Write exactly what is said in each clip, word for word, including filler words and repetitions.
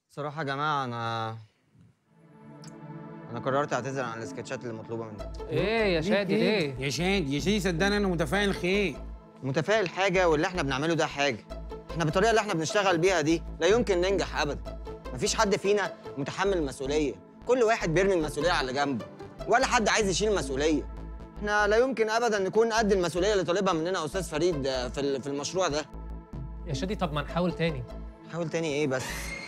صراحة يا جماعة أنا أنا قررت أعتذر عن السكتشات اللي مطلوبة مني. إيه يا شادي ليه؟ يا شادي يا شادي صدقني أنا متفائل خير. متفائل حاجة واللي إحنا بنعمله ده حاجة. إحنا بالطريقة اللي إحنا بنشتغل بيها دي لا يمكن ننجح أبداً. مفيش حد فينا متحمل المسؤولية، كل واحد بيرمي المسؤولية على اللي جنبه، ولا حد عايز يشيل المسؤولية. إحنا لا يمكن أبداً نكون قد المسؤولية اللي طالبها مننا أستاذ فريد في في المشروع ده. يا شادي طب ما نحاول تاني. نحاول تاني إيه بس؟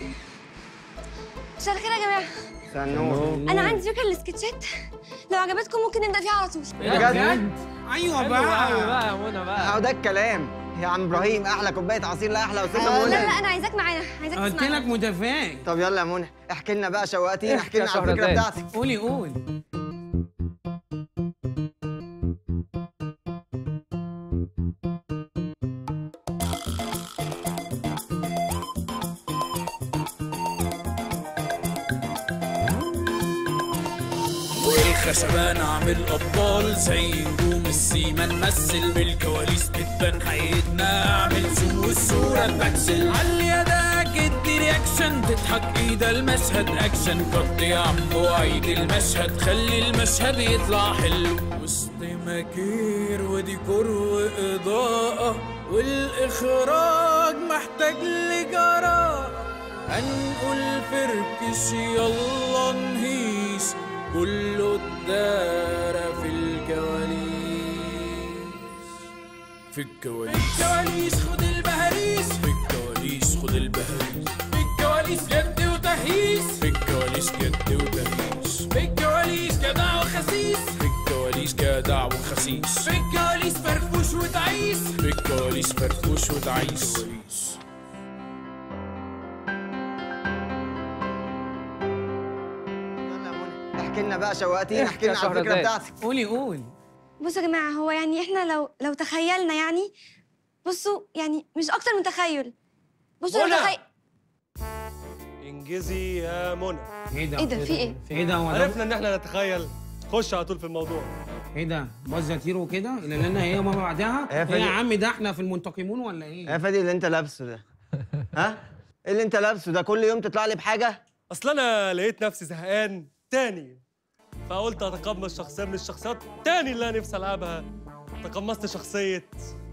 مساء الخير يا جماعه. مساء النور. انا عندي فكره للسكتشات، لو عجبتكم ممكن نبدا فيها على طول. بجد؟ أيوه بقى بقى بقى يا منى بقى. أهو ده الكلام يا عم إبراهيم، أحلى كوباية عصير لا أحلى أستاذة آه منى. لا لا انا عايزاك معانا، عايزاك قلت تسمعني. لك متفائل. طب يلا يا منى احكي لنا بقى، شوقتينا، احكي لنا يا على الفكرة شهرزاد. بتاعتك. قولي قول. والخشبة نعمل أبطال زي نجوم السيما، نمثل بالكواليس بتبان حياتنا، أعمل زوم والصورة تبكسل علي يدك ادي رياكشن، تضحك ايده المشهد أكشن، كت يا عم وعيد المشهد، خلي المشهد يطلع حلو وسط مكير وديكور وإضاءة، والإخراج محتاج لجراءة، هنقول فركش يلا نهيس كله اتدارى في الكواليس، في الكواليس في الكواليس خد البهاريس، في الكواليس خد البهاريس، في الكواليس جد وتهييس، في الكواليس جد وتهييس، في الكواليس جدع وخسيس، في الكواليس جدع وخسيس، في الكواليس فرفوش وتعيس، في الكواليس فرفوش وتعيس. احكي لنا بقى، شوقتينا، احكي لنا يا على الفكرة شهرزاد. بتاعتك. قولي قول. بصوا يا جماعه، هو يعني احنا لو لو تخيلنا يعني، بصوا يعني مش اكتر من تخيل. بصوا لو منى! تخيل. انجزي يا منى. إيه ده؟ ايه ده في ايه؟ إيه ده؟ هو ده؟ عرفنا ان احنا نتخيل، خش على طول في الموضوع. إيه ده؟ باظ يطير وكده؟ إلا لنا هي وما بعدها؟ يا إيه فادي. يا عم ده إحنا في المنتقمون ولا إيه؟ يا فادي اللي انت لابسه ده ها؟ ايه اللي انت لابسه ده؟ كل يوم تطلع لي بحاجة؟ اصل انا لقيت نفسي زهقان تاني، فقلت اتقمص شخصيه من الشخصيات تاني اللي انا نفسي العبها. تقمصت شخصيه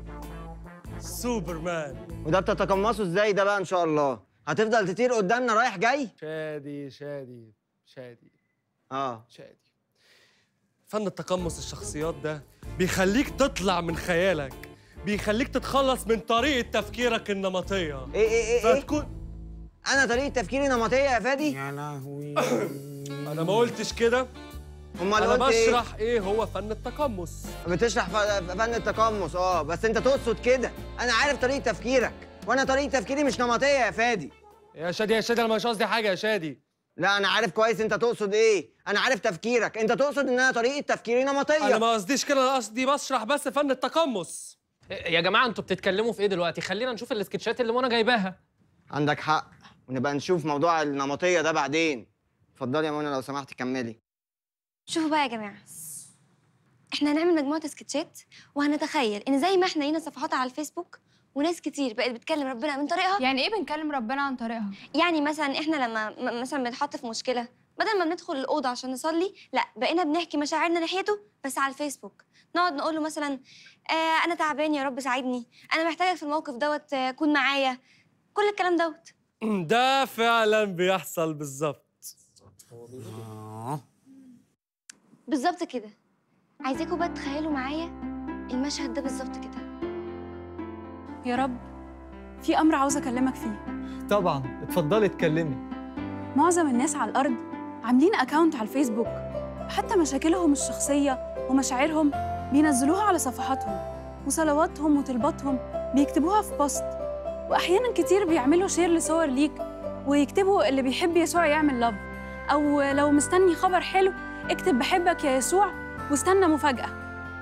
سوبرمان. وده بتتقمصه ازاي ده بقى ان شاء الله؟ هتفضل تطير قدامنا رايح جاي؟ شادي شادي شادي اه شادي فن التقمص الشخصيات ده بيخليك تطلع من خيالك، بيخليك تتخلص من طريقه تفكيرك النمطيه. ايه ايه ايه ايه؟ فتكون انا طريقة تفكيري نمطية يا فادي؟ يا لهوي. انا ما قلتش كده، امال انا قلت ايه؟ بشرح ايه هو فن التقمص. بتشرح ف- فن التقمص، اه بس انت تقصد كده. انا عارف طريقة تفكيرك، وانا طريقة تفكيري مش نمطية يا فادي. يا شادي يا شادي انا مش قصدي حاجه يا شادي. لا انا عارف كويس انت تقصد ايه، انا عارف تفكيرك، انت تقصد ان انا طريقة تفكيري نمطية. انا ما قصديش كده، انا قصدي بشرح بس فن التقمص. يا جماعه انتوا بتتكلموا في ايه دلوقتي؟ خلينا نشوف السكتشات اللي منى جايباها. عندك حق، ونبقى نشوف موضوع النمطية ده بعدين. اتفضلي يا منى لو سمحتي كملي. شوفوا بقى يا جماعه، احنا هنعمل مجموعه سكتشات، وهنتخيل ان زي ما احنا لينا صفحات على الفيسبوك وناس كتير بقت بتكلم ربنا من طريقها. يعني ايه بنكلم ربنا عن طريقها؟ يعني مثلا احنا لما م- مثلا بنتحط في مشكله، بدل ما بندخل الاوضه عشان نصلي، لا بقينا بنحكي مشاعرنا ناحيته بس على الفيسبوك. نقعد نقول له مثلا آه انا تعبان يا رب ساعدني، انا محتاجك في الموقف دوت، آه، كون معايا، كل الكلام دوت. ده فعلا بيحصل بالظبط. آه. بالظبط كده. عايزاكم بقى تتخيلوا معايا المشهد ده بالظبط كده. يا رب، في امر عاوزه اكلمك فيه. طبعا اتفضلي اتكلمي. معظم الناس على الارض عاملين اكاونت على الفيسبوك، حتى مشاكلهم الشخصيه ومشاعرهم بينزلوها على صفحاتهم، وصلواتهم وطلباتهم بيكتبوها في بوست، واحيانا كتير بيعملوا شير لصور ليك ويكتبوا اللي بيحب يسوع يعمل لاف، او لو مستني خبر حلو اكتب بحبك يا يسوع واستنى مفاجاه.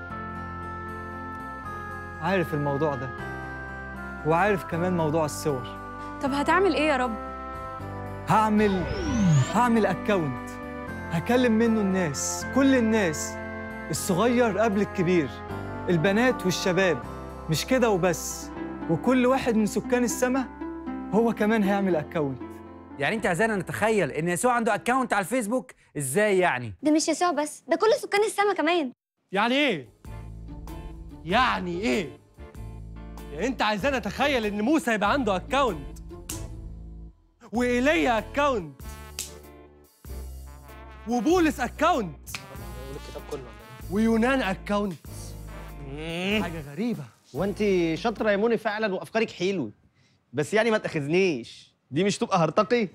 عارف الموضوع ده، وعارف كمان موضوع الصور. طب هتعمل ايه يا رب؟ هعمل هعمل اكاونت هكلم منه الناس، كل الناس، الصغير قبل الكبير، البنات والشباب، مش كده وبس، وكل واحد من سكان السماء هو كمان هيعمل اكاونت، يعني انت عايزانا نتخيل ان يسوع عنده اكونت على الفيسبوك؟ ازاي يعني؟ ده مش يسوع بس، ده كل سكان السما كمان. يعني ايه؟ يعني ايه؟ يعني انت عايزانا اتخيل ان موسى يبقى عنده اكونت وايليا اكونت وبولس اكونت الكتاب كله ويونان اكونت؟ حاجه غريبه. وانت شاطره يا موني فعلا وافكارك حلوه، بس يعني ما تاخذنيش، دي مش تبقى هرطقي.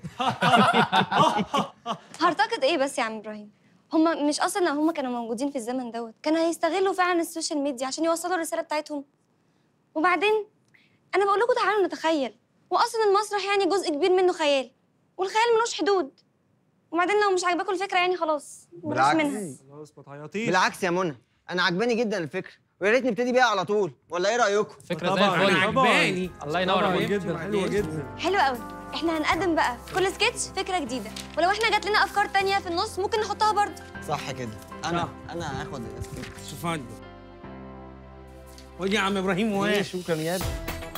هرطقة ايه بس يا عم ابراهيم؟ هما مش اصلا لو هما كانوا موجودين في الزمن دوت كانوا هيستغلوا فعلا السوشيال ميديا عشان يوصلوا الرساله بتاعتهم. وبعدين انا بقول لكم تعالوا نتخيل، واصلا المسرح يعني جزء كبير منه خيال، والخيال ملوش حدود. وبعدين لو مش عاجباكم الفكره يعني خلاص بلاش منها. خلاص ما تعيطيش. بالعكس يا منى، انا عجباني جدا الفكره، ويا ريت نبتدي بيها على طول، ولا ايه رايكم؟ فكره زي طبعاً، الفل. أنا عجباني. الله ينور عليك. جدا، حلوه جدا. حلو قوي. احنا هنقدم بقى في كل سكتش فكره جديده، ولو احنا جات لنا افكار تانية في النص ممكن نحطها برضه. صح كده. انا انا هاخد السكتش. اتفضل. خد يا عم ابراهيم واه. شكرا يا ابني.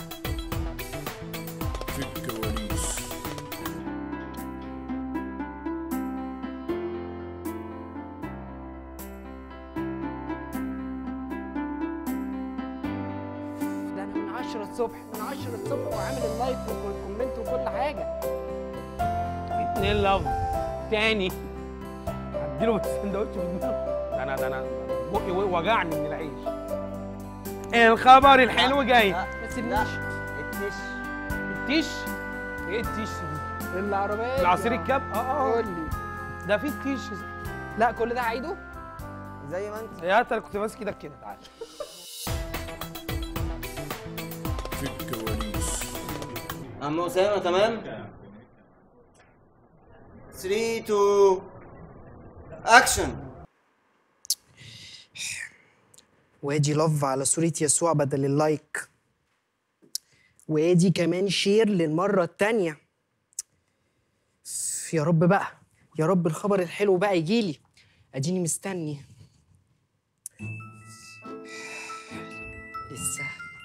في الكواليس. ده انا من عشرة الصبح من عشرة الصبح وعامل اللايك والكومنت وكل حاجه. اتنين لفظ تاني هديله بس سندوتش في دماغه. ده انا ده انا بقي وجعني من العيش. الخبر الحلو جاي. ما تسيبنيش. التش التيش؟ ايه التيش دي؟ العربيه العصير الكاب؟ اه اه قول لي. ده في التيش. لا كل ده هعيده. زي ما انت. يا ترى كنت ماسك ايدك كده. تعالى. في الكواليس. عم اسامه تمام؟ ثلاثة اتنين اكشن. وادي لاف على صورة يسوع بدل اللايك، وادي كمان شير للمرة التانية. يا رب بقى، يا رب الخبر الحلو بقى يجيلي، اديني مستني. لسه.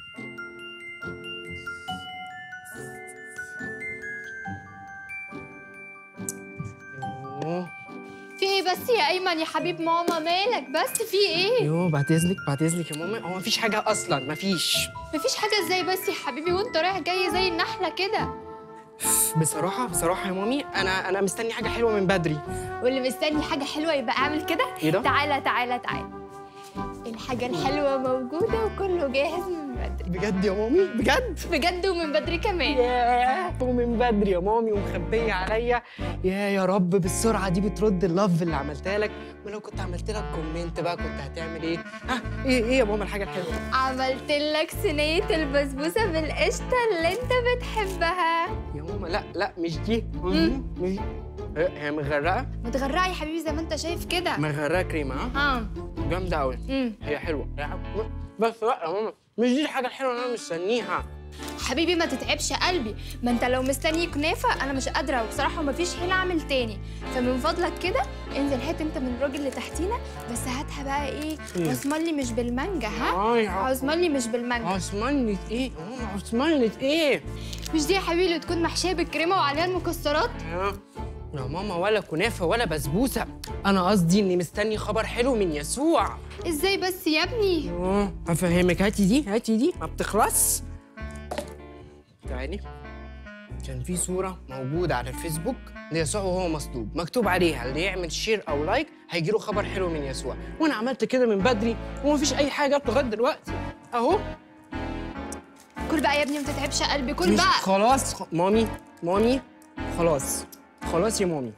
يوه. في ايه بس يا ايمن يا حبيب ماما؟ مالك بس؟ في ايه؟ يوه بعد اذنك بعد اذنك يا ماما، هو مفيش حاجة أصلا، مفيش. مفيش حاجه ازاي بس يا حبيبي وانت رايح جاي زي النحله كده؟ بصراحة بصراحة يا مامي أنا أنا مستني حاجة حلوة من بدري. واللي مستني حاجه حلوه يبقى اعمل كده. إيه ده؟ تعالى تعالى تعالى، الحاجه الحلوه موجوده وكله جاهز من بدري. بجد يا مامي؟ بجد؟ بجد ومن بدري كمان. ياه ومن بدري يا مامي ومخبية عليا. يا يا رب بالسرعة دي بترد اللف اللي عملتها لك، ولو كنت عملت لك كومنت بقى كنت هتعمل إيه؟ ها إيه إيه يا ماما الحاجة الحلوة؟ عملت لك صينيه البسبوسه بالقشطه اللي انت بتحبها. يا ماما لا لا مش دي. مش هي هي مغرقة؟ متغرقه يا حبيبي زي ما انت شايف كده. مغرقة كريمة ها؟ اه جامدة أوي. امم هي حلوة هي حلوة. بس لا يا ماما مش دي الحاجة الحلوة اللي أنا مستنيها. حبيبي ما تتعبش قلبي، ما انت لو مستني كنافه انا مش قادره وبصراحه ومفيش حيله اعمل تاني، فمن فضلك كده انزل هات انت من الراجل اللي تحتينا، بس هاتها بقى ايه؟ عثمانلي مش بالمانجا. ها؟ عثمانلي مش بالمانجا. عثمانلي ايه؟ اه عثمانلي ايه؟ مش دي يا حبيبي اللي تكون محشيه بالكريمه وعليها المكسرات؟ يا ماما ولا كنافه ولا بسبوسه، انا قصدي اني مستني خبر حلو من يسوع. ازاي بس يا ابني؟ اه هفهمك، هاتي دي هاتي دي ما بتخلص. تعالي. كان في صوره موجوده على الفيسبوك ليسوع وهو مصلوب، مكتوب عليها اللي يعمل شير او لايك هيجي له خبر حلو من يسوع، وانا عملت كده من بدري ومفيش اي حاجه جت لغايه دلوقتي اهو. كل بقى يا ابني ما تتعبش قلبي، كل مش بقى. خلاص خ... مامي مامي خلاص خلاص يا مامي.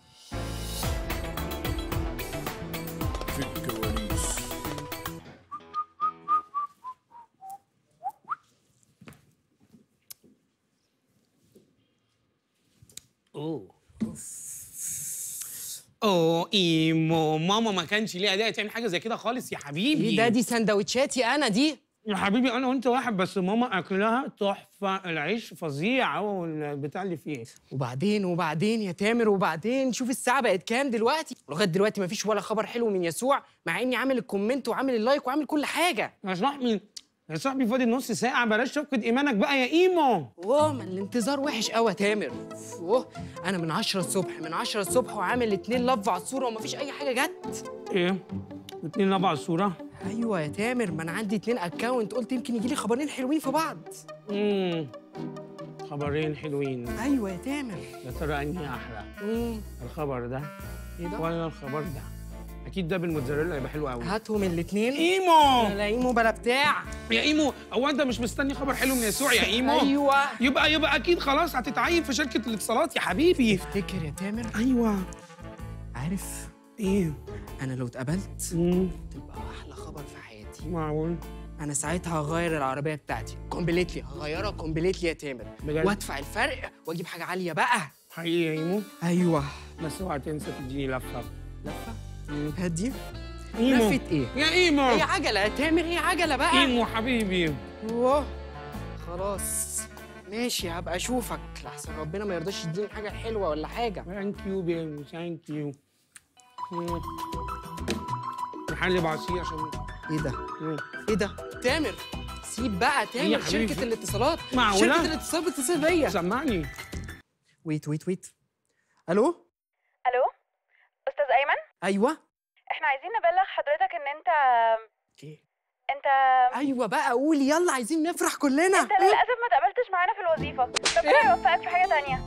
في الكواليس. اوه اوه ايمو، ماما ما كانش ليها داعي تعمل حاجه زي كده خالص يا حبيبي. ايه ده؟ دي سندوتشاتي انا دي يا حبيبي. انا وانت واحد، بس ماما اكلها تحفه، العيش فظيع هو والبتاع اللي فيه. وبعدين وبعدين يا تامر وبعدين شوف الساعه بقت كام دلوقتي، لغايه دلوقتي مفيش ولا خبر حلو من يسوع، مع اني عامل الكومنت وعامل اللايك وعامل كل حاجه. يا صاحبي يا صاحبي فاضل نص ساعه، بلاش تفقد ايمانك بقى يا ايمو. اوه ما الانتظار وحش قوي يا تامر. اوه انا من عشرة الصبح من عشرة الصبح وعامل اتنين لاف على الصوره ومفيش اي حاجه جت. ايه؟ اتنين لاف على الصوره؟ ايوه يا تامر، ما انا عندي اتنين اكونت، قلت يمكن يجي لي خبرين حلوين في بعض. امم خبرين حلوين. ايوه يا تامر. يا ترى انهي احلى؟ امم الخبر ده ايه ده؟ ولا الخبر ده؟ اكيد ده بالموتزاريلا هيبقى حلو قوي. هاتهم الاثنين. ايمو لا ايمو بلا بتاع. يا ايمو هو انت مش مستني خبر حلو من يسوع يا ايمو؟ ايوه يبقى يبقى اكيد خلاص هتتعين في شركه الاتصالات يا حبيبي. تفتكر يا تامر؟ ايوه. عارف ايه؟ انا لو اتقبلت امم تبقى احلى خبر في حياتي. معقول؟ انا ساعتها هغير العربيه بتاعتي كومبليتلي، هغيرها كومبليتلي يا تامر، بجد؟ وادفع الفرق واجيب حاجه عاليه بقى. حقيقي يا ايمو؟ ايوه. بس اوعى تنسى تديني لفه. لفه؟ هدي؟ ايمو لفه ايه؟ يا ايمو هي عجله يا تامر، هي عجله بقى. ايمو حبيبي. اوه خلاص ماشي، هبقى اشوفك لحسن ربنا ما يرضاش يديني حاجه حلوه ولا حاجه. ثانك يو بيبي ثانك يو. نحلي بعصير عشان ايه ده؟ مم. ايه ده؟ تامر سيب بقى إيه يا تامر، حبيبي؟ شركه الاتصالات. معقولة؟ شركه الاتصالات بتتصل بيا. سمعني. ويت ويت ويت الو. الو استاذ ايمن. ايوه احنا عايزين نبلغ حضرتك ان انت ايه؟ انت ايوه بقى قولي يلا، عايزين نفرح كلنا. انت للاسف ما اتقبلتش معانا في الوظيفه، ربنا يوفقك في حاجه تانية.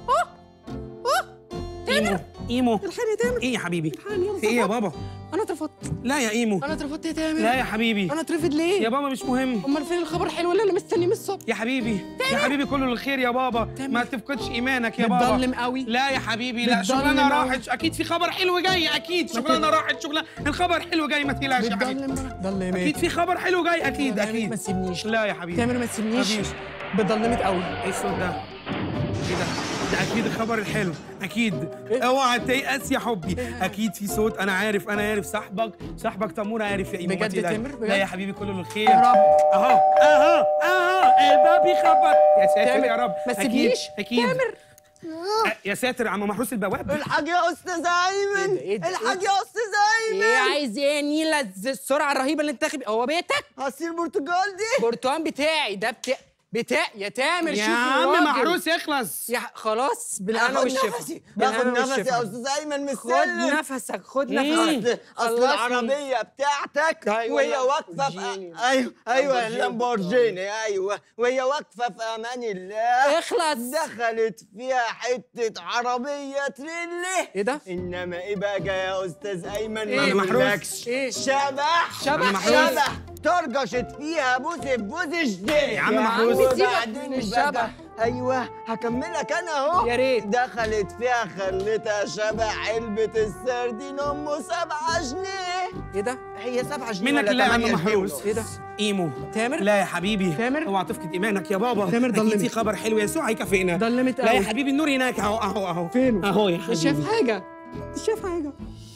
ايمو ايمو الحقني يا تامر. ايه يا حبيبي؟ الحقني يلا. في ايه يا بابا؟ انا اترفضت. لا يا ايمو. انا اترفضت يا تامر. لا يا حبيبي. انا اترفض ليه؟ يا بابا مش مهم. امال فين الخبر الحلو اللي انا مستنيه من الصبح؟ يا حبيبي يا حبيبي كله للخير يا بابا. تامر. ما تفقدش ايمانك يا بابا. بتضلم قوي. لا يا حبيبي لا، بتضلم شغلانه قوي. راحت، اكيد في خبر حلو جاي، اكيد شغلانه راحت، شغلانه الخبر حلو جاي، ما تقلقش يا حبيبي. بتضلم ضلمت. اكيد في خبر حلو جاي، اكيد تامر اكيد. ما تسيبنيش. لا يا حبيبي تامر ما تسيبنيش. حبيبي. بتضلمت قوي. ايه الصوت ده؟ ايه ده؟ ده اكيد الخبر الحلو، اكيد. اوعى تيأس يا حبي، اكيد في صوت. انا عارف انا عارف صاحبك صاحبك تمور عارف يا ايمو. بجد يا تامر؟ بجد؟ لا يا حبيبي كله للخير. يا رب. اهو اهو اهو الباب يخبط. يا ساتر تامر، يا رب. ما أكيد، تسيبنيش. اكيد. تامر أه، يا ساتر يا عم محروس البواب. الحاج يا استاذ ايمن. إيه ده؟ إيه ده؟ الحاج يا استاذ ايمن. ايه عايز ايه يا نيلة السرعه الرهيبه اللي انت داخل بيها؟ هو بيتك؟ عصير برتقال دي. برتقال بتاعي ده بتاع بتاع يا تامر. يا شوف عم الراجل. محروس يخلص. يا خلاص بالهنا باخد والشفا. نفسي بالهنا باخد نفسي والشفا. يا استاذ ايمن من خد السلم. نفسك خد مم. نفسك. اصل اصل خلصني. العربيه بتاعتك أيوة، وهي لا، واقفه في لامبورجيني. ايوه ايوه لامبورجيني. اللامبورجيني ايوه وهي واقفه في امان الله. اخلص. دخلت فيها حته عربيه تريلي. ايه ده؟ انما ايه بقى يا استاذ ايمن؟ إيه؟ ما اقولكش. ايه؟ شبح شبح محروس. إيه؟ شبح طرقشت فيها بوس في بوس جديد. يا عم محروس. سيبك وبعدين من الشبح. بقى ايوه هكملك انا اهو. يا ريت. دخلت فيها خلتها شبه علبه السردين امه سبعة جنيه. ايه ده؟ هي سبعة جنيه منك ولا لله يا عم تمانية جنيه محروس. ونص؟ ايه ده؟ ايمو تامر؟ لا يا حبيبي تامر؟ اوعى تفقد ايمانك يا بابا. تامر اكيد ضلمت. في خبر حلو، يسوع هيكافئنا. ضلمت لا يا قوي. حبيبي النور هناك اهو اهو اهو. فين؟ اهو يا مش حبيبي. شايف حاجه. مش شايف حاجه.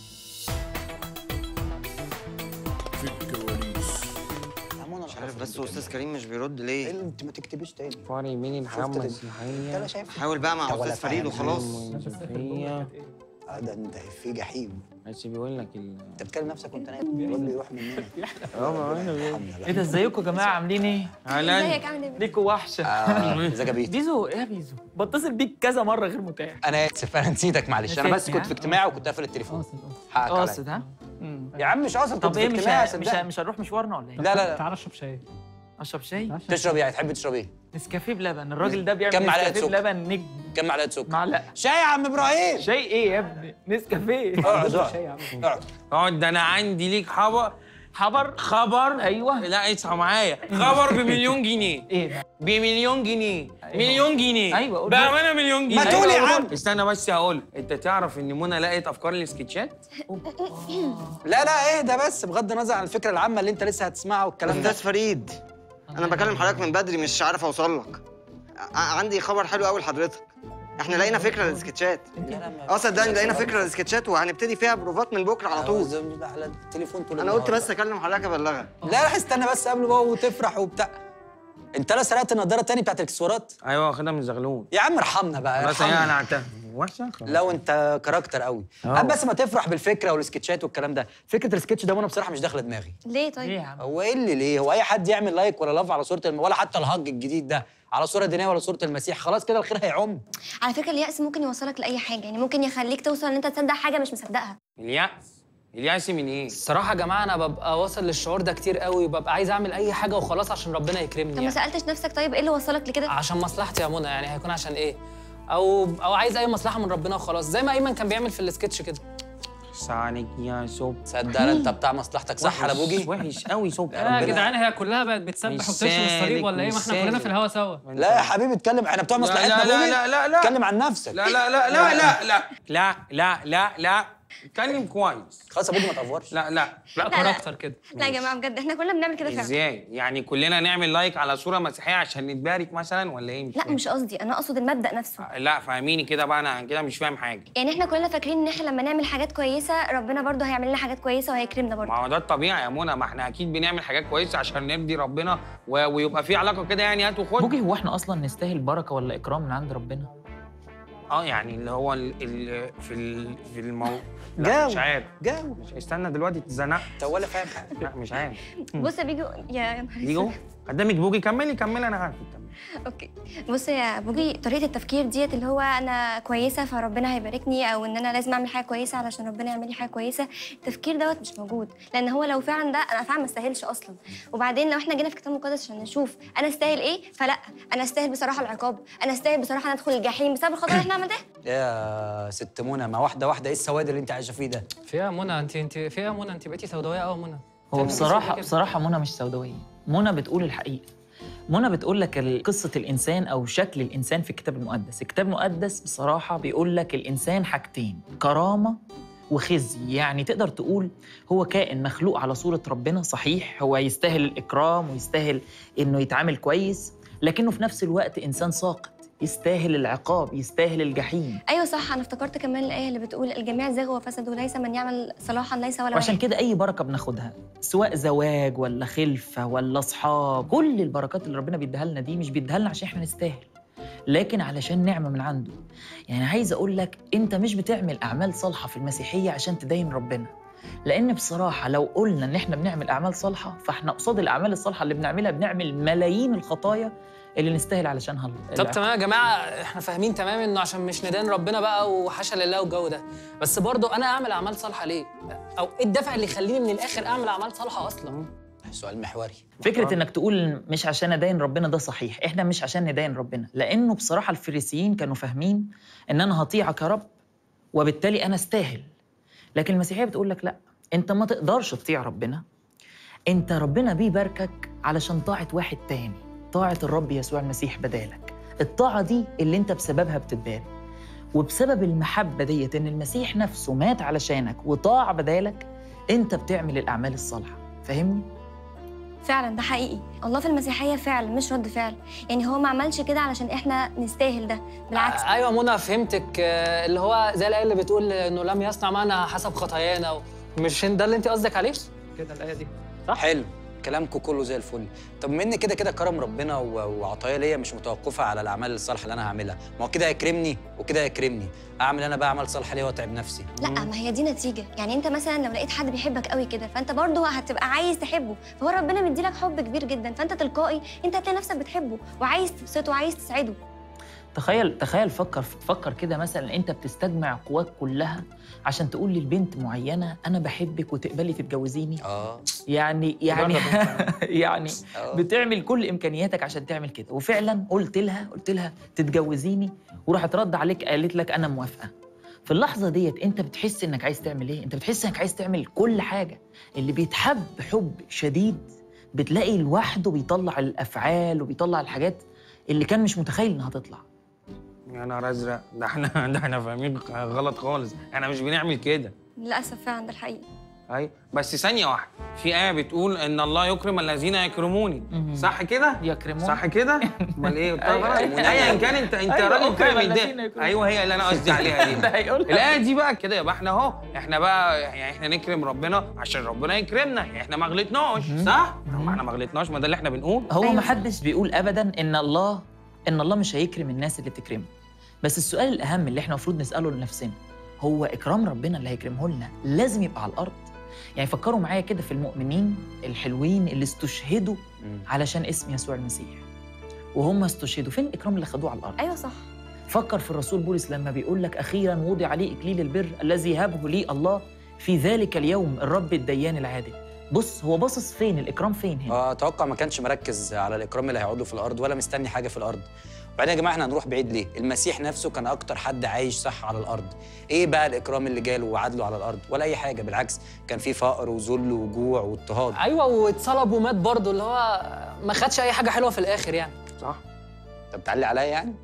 في الكواليس. مش عارف بس استاذ كريم مش بيرد ليه؟ انت ما تكتبيش تاني. فاري مين محمد انت صحية لا شايف حاول بقى مع انت ولا استاذ فريد فاهم. وخلاص. صحية اه ده انت في جحيم. بس بيقول لك ال انت بتكلم نفسك وانت نايم الواد بيروح مننا. اه انا ايه ده ازيكم يا جماعه عاملين ايه؟ ازيك عامل ايه؟ ليكوا وحشه. ازيك يا بيتي؟ بيزو ايه يا بيزو؟ بتصل بيك كذا مره غير متاح. انا اسف انا نسيتك معلش، انا بس كنت في اجتماع وكنت قافل التليفون. حقك عليا. قاصد ها؟ يا عم مش قاصد، كنت طب في ايه مش اجتماع ه- مش صدقني. ه- مش هنروح مشوارنا ولا ايه؟ لا لا لا تعال اشرب شاي. اشرب شاي؟ تشرب ايه؟ تحب تشرب ايه؟ نسكافيه بلبن، الراجل ده كم بيعمل معلقة نسكافيه سكر؟ بلبن نجم. كم معلقه سكر؟ معلقه. شاي يا عم ابراهيم. شاي ايه يا ابني؟ نسكافيه. اقعد شاي يا اقعد عم. اقعد. اقعد ده انا عندي ليك خبر. خبر؟ خبر ايوه. لا اصحى معايا. خبر بمليون جنيه. ايه ده؟ بمليون جنيه. مليون جنيه. ايوه قول. بامانه مليون جنيه. ما تقول يا أيوة، عم. استنى بس هقول. انت تعرف ان منى لقيت افكار السكتشات؟ لا لا ايه ده بس، بغض النظر عن الفكره العامه اللي انت لسه هتسمعها والكلام ده. استاذ فريد انا بكلم حضرتك من بدري مش عارف اوصل لك. ع- عندي خبر حلو قوي لحضرتك. احنا لقينا فكره للسكتشات. اه صدقني لقينا فكره للسكتشات وهنبتدي فيها بروفات من بكره على طول. على التليفون طول انا قلت النهار بس اكلم حضرتك ابلغك. لا لا استنى بس قبل بقى وتفرح وبتاع. انت لا سرقت النضاره التاني بتاعت الاكسسوارات؟ ايوه واخدها من زغلول. يا عم ارحمنا بقى خلاص ارحمنا. ايه انا اعتها. وحشه خلاص. لو انت كاركتر قوي هات بس ما تفرح بالفكره والسكتشات والكلام ده. فكره السكتش ده وانا بصراحه مش داخله دماغي. ليه طيب؟ ليه يا عم؟ هو ايه اللي ليه؟ هو اي حد يعمل لايك ولا لاف على صوره الم... ولا حتى الهج الجديد ده على صوره دينيه ولا صوره المسيح، خلاص كده الخير هيعم. على فكره اليأس ممكن يوصلك لاي حاجه، يعني ممكن يخليك توصل ان انت تصدق حاجه مش مصدقها. اليأس اليأس من ايه؟ الصراحه يا جماعه انا ببقى واصل للشعور ده كتير قوي، وببقى عايز اعمل اي حاجه وخلاص عشان ربنا يكرمني. طب ما يعني. سالتش نفسك طيب ايه اللي وصلك لكده؟ عشان مصلحتي يا منى، يعني هيكون عشان ايه؟ او او عايز اي مصلحه من ربنا وخلاص، زي ما ايمن كان بيعمل في السكتش كده. سانك يا صوب. تصدق انت بتاع مصلحتك صح يا بوجي؟ وحش قوي صوب. يا جدعان هي كلها بقت بتسبح وبترسم الصليب ولا ايه؟ ما احنا كلنا في الهوا سوا. لا يا حبيبي اتكلم، احنا بتوع مصلحتنا. لا لا لا لا لا اتكلم عن نفسك. لا لا لا لا لا لا لا لا لا لا اتكلم كويس. خلاص يا بوجي ما تقفرش. لا لا لا كاركتر كده. لا يا جماعه بجد احنا كلنا بنعمل كده فعلا. ازاي؟ يعني كلنا نعمل لايك على صوره مسيحيه عشان نتبارك مثلا ولا ايه؟ مش لا فاهم. مش قصدي، انا اقصد المبدأ نفسه. لا فهميني كده بقى، انا كده مش فاهم حاجه. يعني احنا كلنا فاكرين ان احنا لما نعمل حاجات كويسه ربنا برضه هيعمل لنا حاجات كويسه وهيكرمنا برضه. ما هو ده الطبيعي يا منى، ما احنا اكيد بنعمل حاجات كويسه عشان نرضي ربنا و... ويبقى في علاقه كده يعني هات وخد. بوجي هو احنا اصلا نستاهل بركه ولا اكرام من عند ربنا؟ اه يعني اللي هو ال... ال... في ال... في المو لا جاوب. مش عارف. جاوب. مش استنى دلوقتي اتزنقت. انت ولا فاهم حاجه. لا مش عارف. بص يا بيجو يا نهار بيجو قدامك بوجي، كملي كملي انا عارف. اوكي بص يا بوجي، طريقه التفكير ديت اللي هو انا كويسه فربنا هيباركني، او ان انا لازم اعمل حاجه كويسه علشان ربنا يعمل لي حاجه كويسه، التفكير دوت مش موجود، لان هو لو فعلا ده انا فعلا ما استاهلش اصلا. وبعدين لو احنا جينا في الكتاب المقدس عشان نشوف انا استاهل ايه، فلا انا استاهل بصراحه العقاب، انا استاهل بصراحه ان ادخل الجحيم بسبب الخطأ اللي احنا عملناه. يا ست منى ما واحده واحده، ايه السواد اللي انت عايشه فيه ده؟ فيها منى انت انت فيها منى انت بقيتي سوداويه قوي منى. هو بصراحه بصراحه منى مش سوداويه، منى بتقول الحقيقه. منى بتقول لك قصة الإنسان أو شكل الإنسان في الكتاب المقدس. الكتاب المقدس بصراحة بيقول لك الإنسان حاجتين، كرامة وخزي. يعني تقدر تقول هو كائن مخلوق على صورة ربنا، صحيح هو يستاهل الإكرام ويستاهل إنه يتعامل كويس، لكنه في نفس الوقت إنسان ساقط، يستاهل العقاب، يستاهل الجحيم. ايوه صح، انا افتكرت كمان الايه اللي بتقول الجميع زاغوا وفسدوا، ليس من يعمل صلاحا ليس ولا واحد. وعشان كده اي بركه بناخدها سواء زواج ولا خلفه ولا اصحاب، كل البركات اللي ربنا بيديها لنا دي مش بيديها لنا عشان احنا نستاهل، لكن علشان نعمه من عنده. يعني عايز اقول لك انت مش بتعمل اعمال صالحه في المسيحيه عشان تدين ربنا، لان بصراحه لو قلنا ان احنا بنعمل اعمال صالحه فاحنا قصاد الاعمال الصالحه اللي بنعملها بنعمل ملايين الخطايا اللي نستاهل علشانها. طب تمام يا جماعه، احنا فاهمين تمام انه عشان مش ندان ربنا بقى وحاشا لله والجو ده، بس برضه انا اعمل اعمال صالحه ليه؟ او ايه الدافع اللي يخليني من الاخر اعمل اعمال صالحه اصلا؟ سؤال محوري. فكره انك تقول مش عشان ادين ربنا ده صحيح، احنا مش عشان ندين ربنا، لانه بصراحه الفريسيين كانوا فاهمين ان انا هطيعك يا رب وبالتالي انا استاهل. لكن المسيحيه بتقول لك لا، انت ما تقدرش تطيع ربنا، انت ربنا بيباركك علشان طاعه واحد تاني، طاعة الرب يسوع المسيح بدالك. الطاعة دي اللي انت بسببها بتتبارك، وبسبب المحبة ديت ان المسيح نفسه مات علشانك وطاع بدالك، انت بتعمل الأعمال الصالحة. فاهمني؟ فعلا ده حقيقي، الله في المسيحية فعل مش رد فعل، يعني هو ما عملش كده علشان احنا نستاهل ده، بالعكس. آه ايوه منى فهمتك، آه اللي هو زي الآية اللي بتقول انه لم يصنع معنا حسب خطايانا، مش ده اللي انت قصدك عليه؟ كده الآية دي صح؟ حلو، كلامكم كله زي الفل. طب مني كده كده كرم ربنا وعطايا ليا مش متوقفه على الاعمال الصالحه اللي انا هعملها، ما هو كده يكرمني وكده يكرمني، اعمل انا بقى اعمال صالحه ليه واتعب نفسي؟ لا ما هي دي نتيجه، يعني انت مثلا لو لقيت حد بيحبك قوي كده فانت برضه هتبقى عايز تحبه، فهو ربنا مديلك حب كبير جدا، فانت تلقائي انت هتلاقي نفسك بتحبه وعايز تبسطه وعايز تسعده. تخيل تخيل فكر فكر كده مثلا انت بتستجمع قواك كلها عشان تقول للبنت معينه انا بحبك وتقبلي تتجوزيني. اه يعني يعني يعني بتعمل كل امكانياتك عشان تعمل كده، وفعلا قلت لها قلت لها تتجوزيني، وراحت رد عليك قالت لك انا موافقه. في اللحظه ديت انت بتحس انك عايز تعمل ايه؟ انت بتحس انك عايز تعمل كل حاجه. اللي بيتحب حب شديد بتلاقي لوحده بيطلع الافعال وبيطلع الحاجات اللي كان مش متخيل انها تطلع. يا نهار ازرق، ده احنا ده احنا فاهمين غلط خالص، احنا مش بنعمل كده. للاسف فعلا ده الحقيقي. ايوه بس ثانيه واحده، في ايه بتقول ان الله يكرم الذين يكرموني، صح كده؟ يكرمون صح كده؟ امال ايه؟ ايا كان انت انت راجل فاهم الدنيا. ايوه هي اللي انا قصدي عليها دي. الايه دي بقى كده يبقى احنا اهو، احنا بقى يعني احنا نكرم ربنا عشان ربنا يكرمنا، يعني احنا ما غلطناش صح؟ ما احنا ما غلطناش، ما ده اللي احنا بنقول. هو ما حدش بيقول ابدا ان الله ان الله مش هيكرم الناس اللي بتكرمه، بس السؤال الاهم اللي احنا المفروض نساله لنفسنا، هو اكرام ربنا اللي هيكرمه لنا لازم يبقى على الارض؟ يعني فكروا معايا كده في المؤمنين الحلوين اللي استشهدوا علشان اسم يسوع المسيح، وهم استشهدوا، فين الاكرام اللي خدوه على الارض؟ ايوه صح. فكر في الرسول بولس لما بيقول لك اخيرا وضع لي اكليل البر الذي هبه لي الله في ذلك اليوم الرب الديان العادل. بص هو باصص فين، الاكرام فين هنا؟ اه اتوقع ما كانش مركز على الاكرام اللي هيقعد له في الارض ولا مستني حاجه في الارض. وبعدين يا جماعه احنا هنروح بعيد ليه؟ المسيح نفسه كان اكتر حد عايش صح على الارض. ايه بقى الاكرام اللي جاله وعدله على الارض؟ ولا اي حاجه، بالعكس كان في فقر وذل وجوع واضطهاد. ايوه واتصلب ومات برضه، اللي هو ما خدش اي حاجه حلوه في الاخر يعني. صح. طب تعلي عليا يعني؟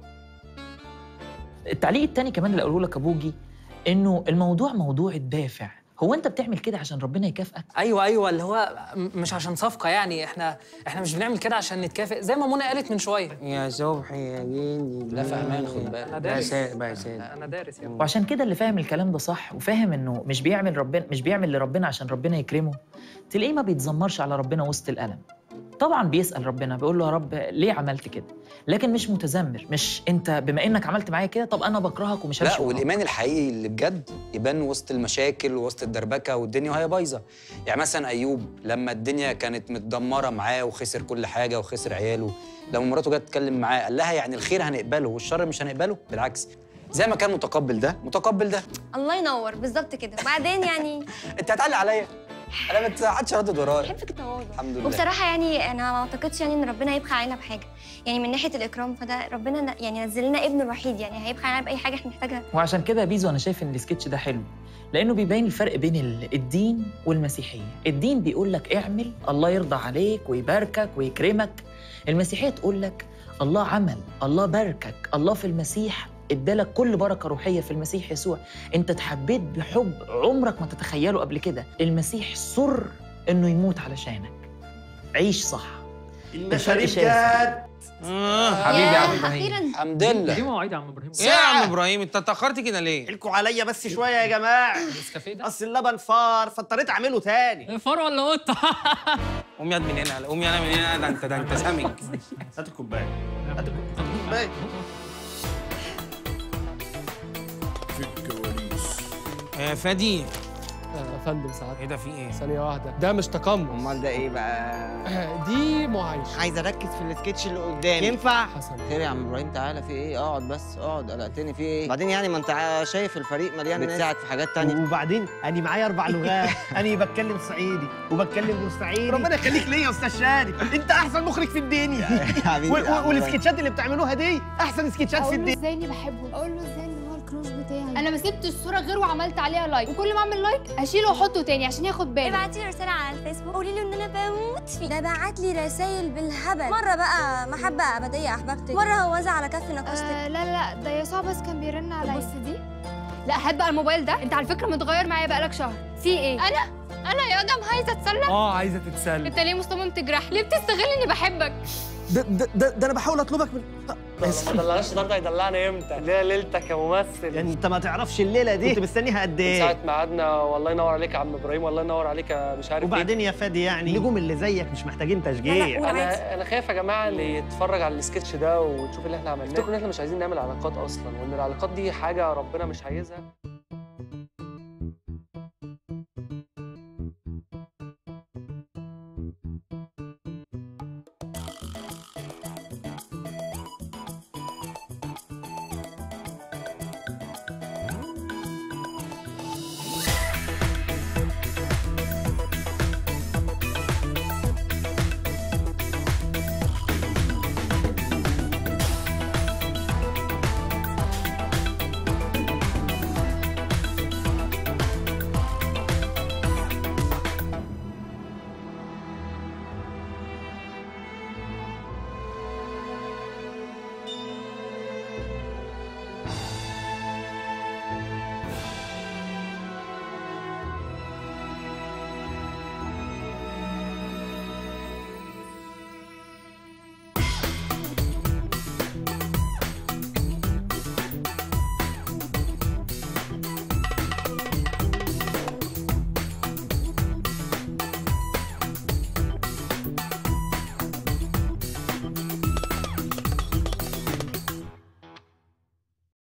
التعليق التاني كمان اللي اقوله لك يا بوجي، انه الموضوع موضوع الدافع. هو انت بتعمل كده عشان ربنا يكافئك؟ ايوه ايوه اللي هو مش عشان صفقه يعني، احنا احنا مش بنعمل كده عشان نتكافئ زي ما منى قالت من شويه. يا صبحي يا جيني لا فهمان، خد بالك. انا دارس بقى ساد. انا دارس يعني. وعشان كده اللي فاهم الكلام ده صح وفاهم انه مش بيعمل ربنا مش بيعمل لربنا عشان ربنا يكرمه، تلاقيه ما بيتذمرش على ربنا وسط الالم. طبعا بيسال ربنا، بيقول له يا رب ليه عملت كده، لكن مش متذمر، مش انت بما انك عملت معايا كده طب انا بكرهك ومش همشي. لا، والايمان الحقيقي اللي بجد يبان وسط المشاكل ووسط الدربكه والدنيا وهي بايظه. يعني مثلا ايوب لما الدنيا كانت متدمره معاه وخسر كل حاجه وخسر عياله، لما مراته جت تتكلم معاه قال لها يعني الخير هنقبله والشر مش هنقبله، بالعكس زي ما كان متقبل ده متقبل ده. الله ينور، بالظبط كده. وبعدين يعني انت هتعلي عليا؟ انا ما حدش ردد ورايا. بحبك التواضع. الحمد لله. وبصراحه يعني انا ما اعتقدش يعني ان ربنا هيبخل علينا بحاجه، يعني من ناحيه الاكرام فده ربنا ن- يعني نزل لنا ابنه الوحيد، يعني هيبخل علينا باي حاجه احنا محتاجها. وعشان كده يا بيزو انا شايف ان السكتش ده حلو، لانه بيبين الفرق بين ال- الدين والمسيحيه. الدين بيقول لك اعمل الله يرضى عليك ويباركك ويكرمك، المسيحيه تقول لك الله عمل، الله باركك، الله في المسيح ادالك كل بركه روحيه في المسيح يسوع، انت اتحبيت بحب عمرك ما تتخيله قبل كده، المسيح صر انه يموت علشانك. عيش صح. المشاريب الفرق شاسع. جت. آه حبيبي يا عم ابراهيم. اخيرا. الحمد لله. دي مواعيد يا عم ابراهيم. ايه يا عم ابراهيم انت اتاخرت كده ليه؟ الكوا عليا بس شويه يا جماعه. النسكافيه ده اصل اللبن فار فاضطريت اعمله تاني. فار ولا قطه؟ قوم ياد من هنا، قوم يانا من هنا، ده انت ده انت سمك. هات الكوبايه. هات الكوبايه. في الكواليس. يا فادي يا فندم ساعات. ايه ده في ايه؟ ثانية واحدة، ده مش تقمص. امال ده ايه بقى؟ دي معايشة. عايز اركز في السكتش اللي قدامي. ينفع؟ حسن. خير يا عم ابراهيم، تعالى في ايه؟ اقعد بس اقعد، قلقتني في ايه؟ بعدين يعني ما انت شايف الفريق مليان ناس بتساعد في حاجات تانية. وبعدين انا معايا اربع لغات، انا بتكلم صعيدي وبتكلم بورسعيدي. ربنا يخليك ليا يا استاذ شادي، انت احسن مخرج في الدنيا. حبيبي و- و- والسكتشات اللي بتعملوها دي احسن سكتشات في اقول له الدنيا. ازاي اني بحبه، اقول له ازاي ان هو الكروش بتاعي. انا ما سبتش الصوره غير وعملت عليها لايك، وكل ما اعمل لايك اشيله واحطه تاني عشان ياخد باله. ابعتي لي رساله على الفيسبوك قولي له ان انا بموت فيه. ده بعت لي رسايل بالهبل، مره بقى محبه ابديه احببتك، مره هوزع على كف نقاشتك. آه لا لا ده يسوع بس كان بيرن عليا. بص دي، لا هات بقى الموبايل ده، انت على فكره متغير معايا بقالك شهر. في ايه؟ انا انا يا ادم عايزه اتسلى. اه عايزة تتسلى. انت ليه مصمم تجرح؟ ليه بتستغل اني بحبك؟ ده ده ده, ده انا بحاول اطلبك من ما دلعناش النهارده، هيدلعنا امتى؟ اللي هي ليلتك يا ممثل. يعني انت ما تعرفش الليله دي كنت مستنيها قد من ايه؟ ساعة ما قعدنا، والله ينور عليك يا عم ابراهيم، والله ينور عليك يا مش عارف وبعدين يا فادي يعني النجوم اللي زيك مش محتاجين تشجيع. ايه. انا انا خايف يا جماعه اللي يتفرج على السكتش ده وتشوف اللي احنا عملناه يفتكروا ان احنا مش عايزين نعمل علاقات اصلا، وان العلاقات دي حاجه ربنا مش عايزها.